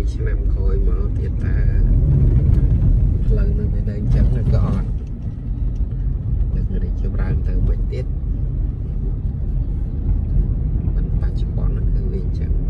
ឆ្នាំក្រោយមកទៀតតាផ្លូវនឹងវានៅអញ្ចឹងក៏អត់នឹងរីកចម្រើនទៅវិញទៀតមិនបច្ចុប្បន្នគឺវាអញ្ចឹង